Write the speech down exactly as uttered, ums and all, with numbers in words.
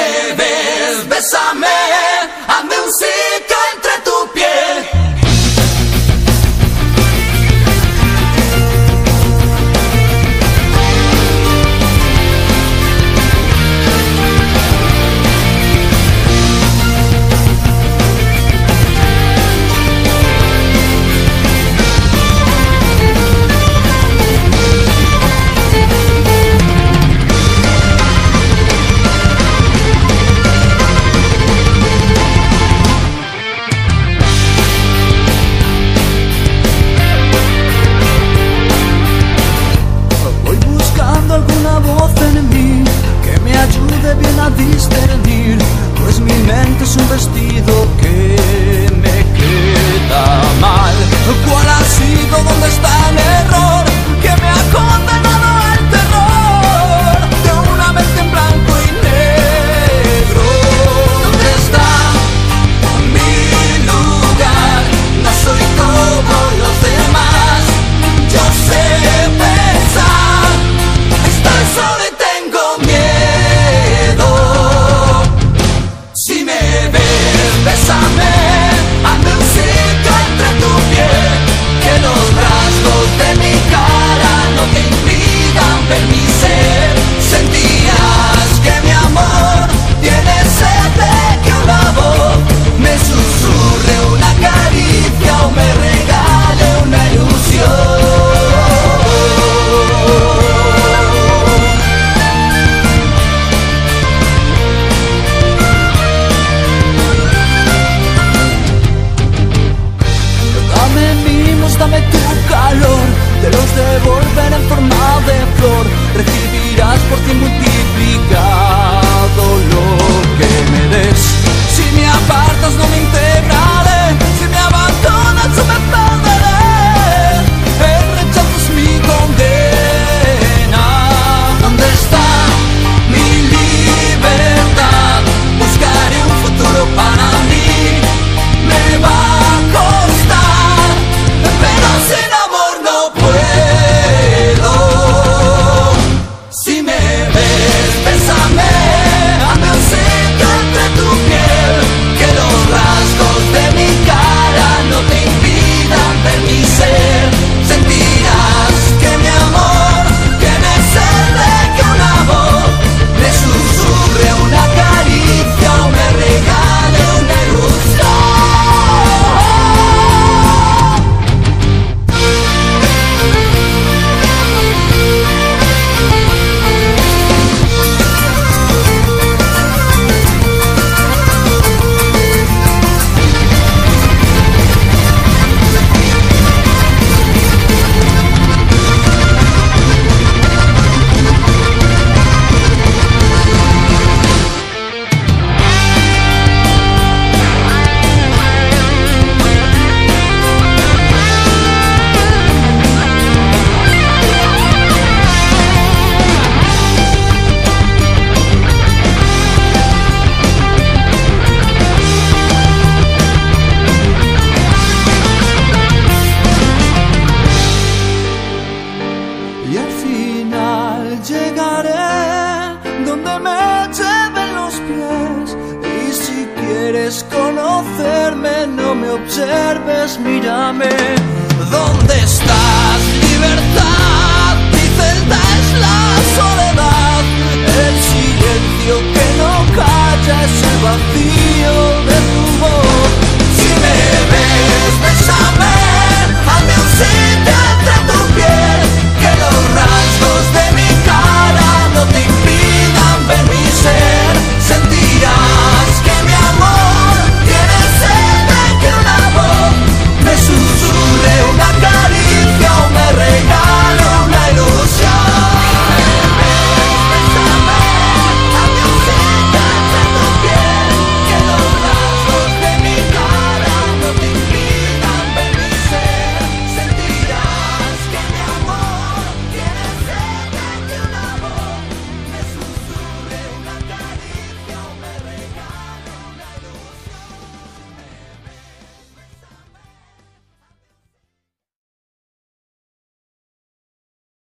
me ves, bésame, hazme un sitio entre tu piel. Discernir, pues mi mente es un vestido que me queda mal. ¿Cuál ha sido, dónde está el error que me ha condenado al terror de una mente en blanco y negro? ¿Dónde está mi lugar? No soy como los demás. Yo sé pensar, estoy solo y tengo miedo. Si me ves, bésame, hazme un sitio entre tu piel. Que los rasgos de mi cara no te impidan ver mi ser. Sentías que mi amor tiene sed de que una voz me susurre una caricia o me regale una ilusión. Dame tu calor, te los devolveré en forma de flor. Recibirás por ti multiplicado lo que me des. Si me apartas no me integraré, si me abandonas yo me perderé. El rechazo es mi condena. ¿Dónde está mi libertad? Buscaré un futuro para mí. Me va a costar, pero sin amor no puedo. Si me ves, bésame, hazme un sitio entre tu piel. Que los rasgos de mi cara no te impidan ver mi ser. Sentirás que mi amor tiene sed de que una voz me susurre una caricia o me regale una ilusión. Y al final llegaré donde me lleven los pies. Y si quieres conocerme, no me observes, mírame. ¿Dónde estás, libertad? Mi celda es la soledad. El silencio que no calla es el vacío